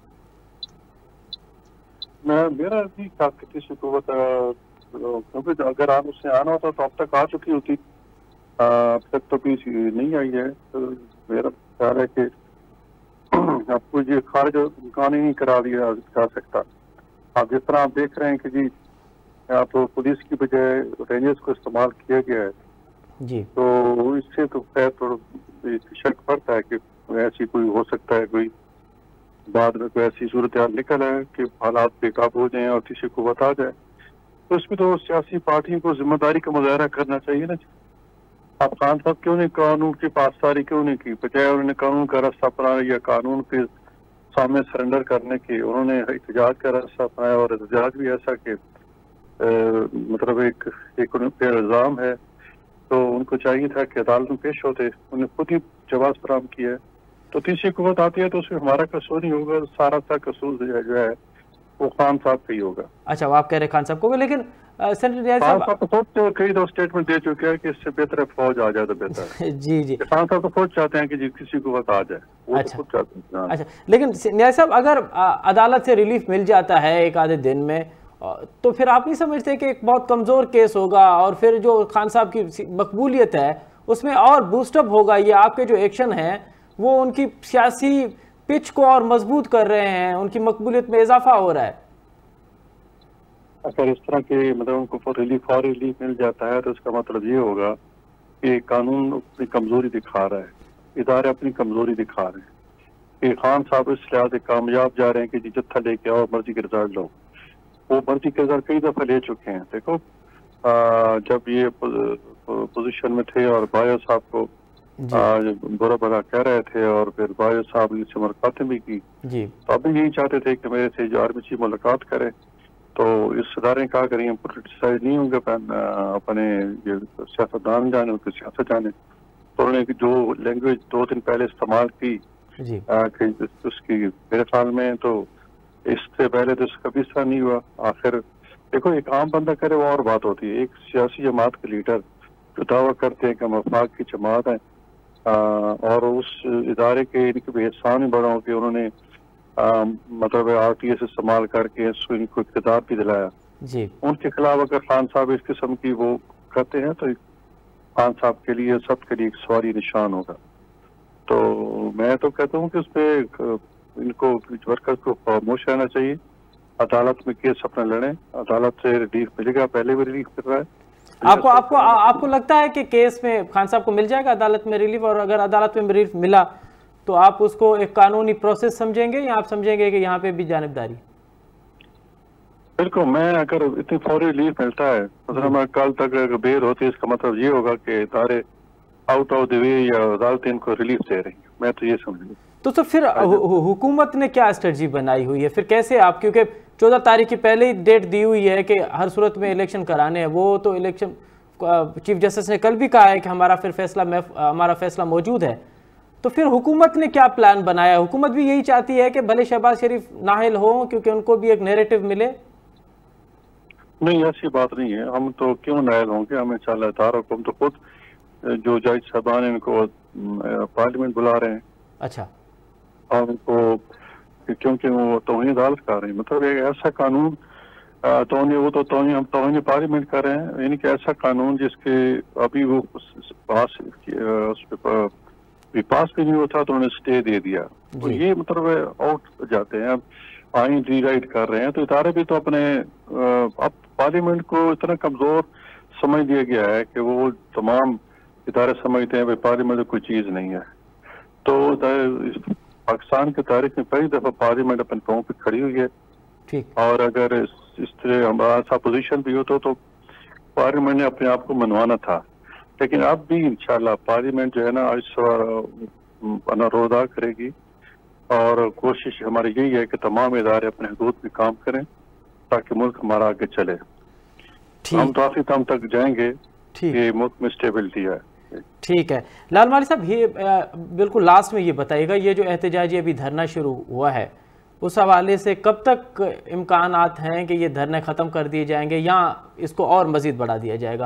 मेरा भी तीसरी कुव्वत, क्योंकि अगर आप उससे आना होता तो अब तक आ चुकी होती, अब तक तो भी नहीं आई है। तो मेरा ख्याल है कि आपको ये खारिज इम्कान ही नहीं करा दिया जा सकता। आप जिस तरह आप देख रहे हैं कि जी आप तो पुलिस की बजाय रेंजर्स को इस्तेमाल किया गया है जी, तो इससे तो खैर थोड़ा शक पड़ता है कि ऐसी कोई हो सकता है, कोई बाद में कोई ऐसी सूरत हाल निकल है कि हालात बेकाबू हो जाए और तीसरी कुव्वत आ जाए। तो इसमें तो सियासी पार्टियों को जिम्मेदारी का मुजाहरा करना चाहिए ना। आप खान साहब क्यों नहीं कानून की पासदारी क्यों नहीं की? बजाय उन्होंने कानून का रास्ता अपनाया या कानून के सामने सरेंडर करने की, उन्होंने एहतजाज का रास्ता अपनाया, और एहतजाज भी ऐसा कि मतलब एक उन पे इल्जाम है तो उनको चाहिए था कि अदालत में पेश होते, उन्हें खुद ही जवाब फराहम किया है। तो तीसरी कुव्वत आती है तो उसमें हमारा कसूर नहीं होगा, सारा सा कसूर जो है वो खान साहब का ही होगा। अच्छा, वो आप कह रहे हैं खान साहब को, लेकिन सेनेटर रियाज साहब तो खुद कई दो स्टेटमेंट दे चुके हैं कि इससे बेहतर है फौज आ जाए तो बेहतर है। जी जी, खान साहब तो खुद चाहते हैं कि जी किसी कुव्वत आ जाए, वो अच्छा, तो खुद चाहते हैं। अच्छा, लेकिन रियाज साहब अगर अदालत से रिलीफ मिल जाता है एक आधे दिन में, तो फिर आप नहीं समझते कि एक बहुत कमजोर केस होगा और फिर जो खान साहब की मकबूलियत है उसमें और बूस्टअप होगा? ये आपके जो एक्शन हैं वो उनकी सियासी पिच को और मजबूत कर रहे हैं, उनकी मकबूलियत में इजाफा हो रहा है। अगर इस तरह के मतलब उनको रिलीफ मिल जाता है तो इसका मतलब ये होगा कि कानून अपनी कमजोरी दिखा रहा है, इदारे अपनी कमजोरी दिखा रहे हैं कि खान साहब इस लिहाज से कामयाब जा रहे हैं कि जी जत्था लेके आओ, मर्जी के रिजल्ट लो। वो मर्जी के रिजल्ट कई दफा ले चुके हैं। देखो जब ये पोजीशन में थे और बायो साहब को बुरा भला कह रहे थे और फिर बायो साहब ने मुलाकातें भी की, तो अब भी यही चाहते थे कि मेरे से जो आर्मी चीफ मुलाकात करे। तो इस इदारे कहा करें हम पोलिटिसाइज नहीं होंगे, अपने ये सियासतदान जाने, उनकी सियासत जाने। तो उन्होंने जो लैंग्वेज 2 दिन पहले इस्तेमाल की उसकी मेरे ख्याल में तो इससे पहले तो कभी इस तरह नहीं हुआ। आखिर देखो एक आम बंदा करे वो और बात होती है, एक सियासी जमात के लीडर जो दावा करते हैं कि हम अफवाक की जमात है और उस इदारे के इनके एहसान बड़ा हो कि उन्होंने मतलब RTS इस्तेमाल करके इनको इक़्तिदार भी दिलाया जी। उनके खिलाफ अगर खान साहब इस किस्म की वो करते हैं तो खान साहब के लिए सबके लिए एक सवारी निशान होगा। तो मैं तो कहता हूँ कि उस पर इनको वर्कर्स को खामोश रहना चाहिए, अदालत में केस अपना लड़े, अदालत से रिलीफ मिलेगा, पहले भी रिलीफ मिल रहा है। आपको लगता है कि केस में खान साहब को मिल जाएगा अदालत में रिलीफ? और अगर अदालत में रिलीफ मिला तो आप उसको एक कानूनी प्रोसेस समझेंगे या आप समझेंगे कि यहाँ पे भी जानिबदारी? बिल्कुल, मैं अगर इतनी फौरी रिलीफ मिलता है मतलब मैं कल तक अगर बेर होती है, इसका मतलब ये होगा कि इदारे आउट ऑफ द वे या अदालत इनको रिलीफ दे रही है, मैं तो ये समझूंगा। तो फिर हुकूमत ने क्या स्ट्रेटजी बनाई हुई है फिर? कैसे आप, क्योंकि 14 तारीख की पहले ही डेट दी हुई है कि हर सूरत में इलेक्शन कराने हैं। वो तो इलेक्शन चीफ जस्टिस ने कल भी कहा है कि हमारा फैसला मौजूद है। तो फिर हुकूमत ने क्या प्लान बनाया? हुकूमत भी यही चाहती है कि भले शहबाज शरीफ नाहिल हो, क्योंकि उनको भी एक नैरेटिव मिले। नहीं, ऐसी बात नहीं है। हम तो क्यों नायल होंगे, हम इंशाल्लाह तारीख को हम तो खुद जो जज साहबान इनको पार्लियामेंट बुला रहे हैं। अच्छा। और उनको क्योंकि वो तौहीन अदालत कर रहे हैं, मतलब एक ऐसा कानून हम तौहीन पार्लियामेंट कर रहे हैं, यानी कि ऐसा कानून जिसके अभी वो पास भी नहीं होता तो उन्होंने स्टे दे दिया। तो ये मतलब आउट जाते हैं, अब आइन रीराइट कर रहे हैं। तो इदारे भी तो अपने अब पार्लियामेंट को इतना कमजोर समझ दिया गया है कि वो तमाम इदारे समझते हैं भाई पार्लियामेंट तो कोई चीज नहीं है। तो पाकिस्तान की तारीख में पहली दफा पार्लियामेंट अपने पाँव पे खड़ी हुई है। और अगर इस तरह हमारा सा पोजीशन भी हो तो पार्लियामेंट ने अपने आप को मनवाना था। लेकिन अब भी इंशाल्लाह पार्लियामेंट जो है ना इस अनुरोध करेगी और कोशिश हमारी यही है कि तमाम इदारे अपने हदूद में काम करें ताकि मुल्क हमारा आगे चले। हम काफी कम तक जाएंगे कि मुल्क में स्टेबिलिटी है। ठीक है लाल माली साहब, ये बिल्कुल लास्ट में ये बताइएगा, ये जो एहतजाजी अभी धरना शुरू हुआ है उस हवाले से कब तक इम्कानात हैं कि ये धरने ख़त्म कर दिए जाएंगे या इसको और मज़ीद बढ़ा दिया जाएगा?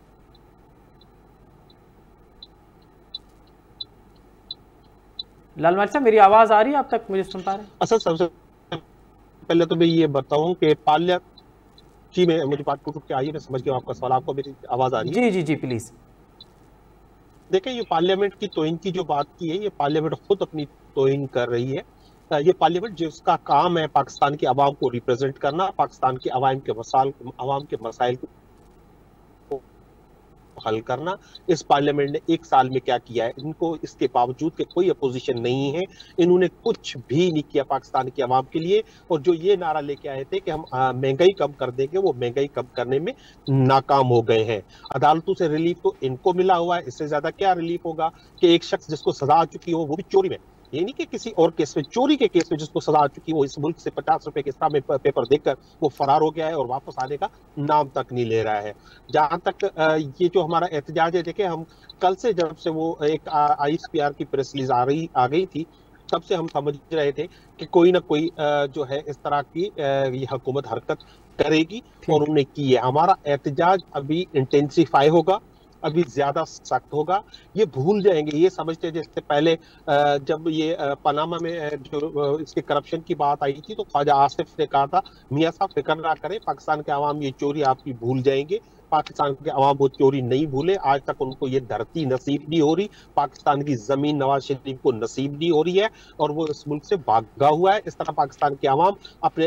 लाल माली साहब, मेरी आवाज़ आ रही है आप तक? मुझे सुन पा रहे हैं? असल सबसे पहले तो मैं ये बताऊं कि जी मैं मुझे बात टूट के आई है, मैं समझ गया आपका सवाल। आपको मेरी आवाज़ आ रही है? जी जी जी प्लीज़। देखें, ये पार्लियामेंट की तोहिन की जो बात की है, ये पार्लियामेंट खुद अपनी तोहिन कर रही है। ये पार्लियामेंट जिसका काम है पाकिस्तान की आवाम को रिप्रेजेंट करना, पाकिस्तान के आवाम के मसाइल को हल करना, इस पार्लियामेंट ने एक साल में क्या किया है? इनको इसके बावजूद कि कोई अपोजिशन नहीं है, इन्होंने कुछ भी नहीं किया पाकिस्तान की आवाम के लिए। और जो ये नारा लेके आए थे कि हम महंगाई कम कर देंगे, वो महंगाई कम करने में नाकाम हो गए हैं। अदालतों से रिलीफ तो इनको मिला हुआ है, इससे ज्यादा क्या रिलीफ होगा कि एक शख्स जिसको सजा आ चुकी हो, वो भी चोरी में, ये नहीं कि किसी और केस में, चोरी के केस में जिसको सजा आ चुकी, वो इस मुल्क से 50 रुपए के इस्लामी पेपर देकर वो फरार हो गया है और वापस आने का नाम तक नहीं ले रहा है। जहां तक ये जो हमारा एहतजाज है, देखे हम कल से जब से वो एक ISPR की प्रेस रिलीज आ गई थी, तब से हम समझ रहे थे कि कोई ना कोई जो है इस तरह की ये हुकूमत हरकत करेगी और उन्होंने की है। हमारा एहतजाज अभी इंटेंसिफाई होगा, अभी ज्यादा सख्त होगा। ये भूल जाएंगे, ये समझते हैं जैसे पहले जब ये पनामा में जो इसके करप्शन की बात आई थी तो ख्वाजा आसिफ ने कहा था मियां साहब फिक्र ना करें, पाकिस्तान के अवाम ये चोरी आपकी भूल जाएंगे। पाकिस्तान के अवाम वो चोरी नहीं भूले, आज तक उनको ये धरती नसीब नहीं हो रही, पाकिस्तान की जमीन नवाज शरीफ को नसीब नहीं हो रही है और वो इस मुल्क से भागा हुआ है। इस तरह पाकिस्तान के अवाम अपने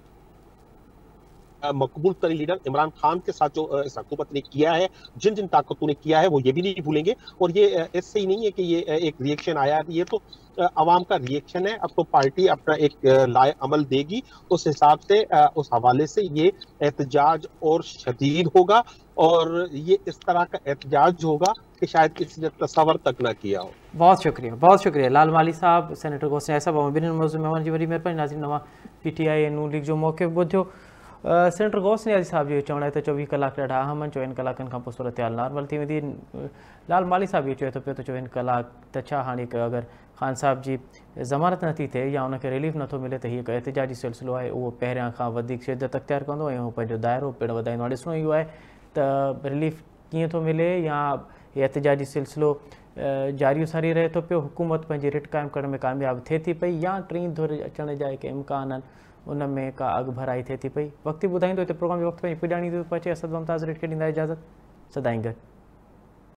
मकबूल तरीन लीडर इमरान खान के साथ जो इस हुकूमत ने किया है, जिन जिन ताकतों ने किया है, वो ये भी नहीं भूलेंगे। और ये इससे ही नहीं है कि ये एक रिएक्शन आया, ये तो अवाम का रिएक्शन है। अब तो पार्टी अपना एक लाए अमल देगी, उस हिसाब से उस हवाले से ये एहतजाज और शदीद होगा और ये इस तरह का एहतजाज होगा कि शायद किसी ने तस्वर तक ना किया हो। बहुत शुक्रिया लाल माली साहब, सेनेटर गोस्ने साहब, मौजूद मेहमान जी वरी मेहरबानी। नाज़रीन, नवा PTI नून लीग जो मौक़िफ़ ॿुधियो। सेनेटर गौसने साहब जो चवण है तो 24 कलाक ॾाढा अहम आहिनि, 24 कलाकनि खां पोइ सूरत हाल नॉर्मल थी वेंदी। लाल माली साहब इहो चवे थो पियो त 24 कलाक त छा हाणे अगरि ख़ान साहब जी ज़मानत नथी थिए या उनखे रिलीफ नथो मिले त हीअ हिकु एहतजाजी सिलसिलो आहे, उहो पहिरियां खां वधीक शिदत अख़्तियार कंदो ऐं पंहिंजो दाइरो पिणु वधाईंदो। ॾिसणो इहो आहे त रिलीफ कीअं थो मिले या एहतजाजी सिलसिलो जारी सारी रहे थो पियो, हुकूमत पंहिंजी रिट क़ाइमु करण में कामयाबु थिए थी पई या टीं धुर अचण जा के इम्कान आहिनि, उन में का अॻु भराई थिए थी पई। वक़्तु ॿुधाईंदो हिते प्रोग्राम जो वक़्तु पंहिंजी पुॼाणी थो पहुचे। असद मुमताज़ रेट खे ॾींदा इजाज़त, सदाईं गॾु।